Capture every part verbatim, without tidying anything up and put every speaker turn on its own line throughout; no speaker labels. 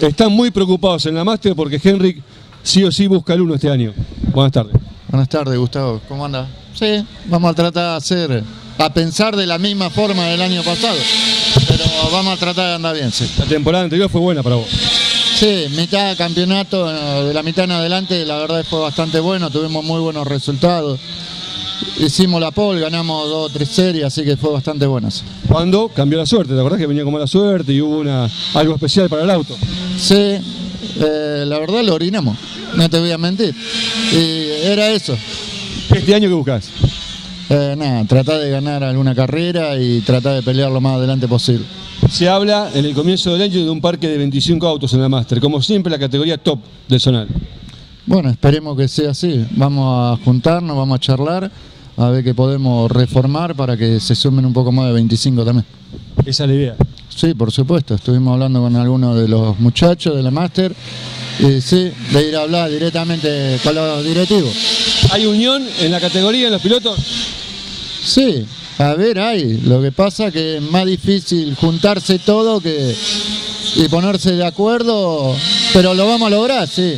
Están muy preocupados en la Master porque Henrik sí o sí busca el uno este año. Buenas tardes.
Buenas tardes, Gustavo. ¿Cómo anda? Sí, vamos a tratar de hacer, a pensar de la misma forma del año pasado, pero vamos a tratar de andar bien, sí.
La temporada anterior fue buena para vos.
Sí, mitad de campeonato, de la mitad en adelante, la verdad fue bastante bueno, tuvimos muy buenos resultados. Hicimos la pole, ganamos dos o tres series, así que fue bastante bueno. Sí.
¿Cuándo cambió la suerte? ¿Te acordás que venía con mala suerte y hubo una, algo especial para el auto?
Sí, eh, la verdad lo orinamos, no te voy a mentir. Y era eso.
¿Este año qué buscás?
Eh, nada, tratar de ganar alguna carrera y tratar de pelear lo más adelante posible.
Se habla en el comienzo del año de un parque de veinticinco autos en la Master, como siempre la categoría top del zonal. Bueno,
esperemos que sea así. Vamos a juntarnos, vamos a charlar, a ver qué podemos reformar para que se sumen un poco más de veinticinco también.
¿Esa es la idea?
Sí, por supuesto. Estuvimos hablando con algunos de los muchachos de la Master y sí, de ir a hablar directamente con los directivos.
¿Hay unión en la categoría, en los pilotos?
Sí, a ver, hay. Lo que pasa que es más difícil juntarse todo que y ponerse de acuerdo, pero lo vamos a lograr, sí.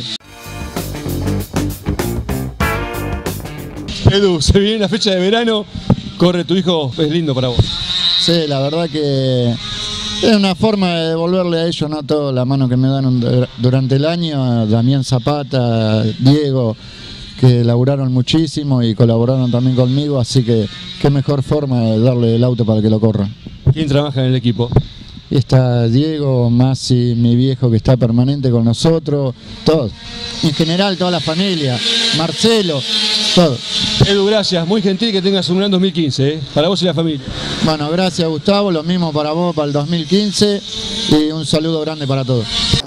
Edu, se viene la fecha de verano, corre tu hijo, es lindo para vos.
Sí, la verdad que es una forma de devolverle a ellos, ¿no?, toda la mano que me dan durante el año, a Damián Zapata, Diego, que laburaron muchísimo y colaboraron también conmigo, así que qué mejor forma de darle el auto para que lo corran.
¿Quién trabaja en el equipo?
Y está Diego, Masi, mi viejo que está permanente con nosotros, todos. En general toda la familia, Marcelo, todo.
Edu, gracias, muy gentil que tengas un gran dos mil quince, ¿eh? Para vos y la familia.
Bueno, gracias Gustavo, lo mismo para vos para el dos mil quince y un saludo grande para todos.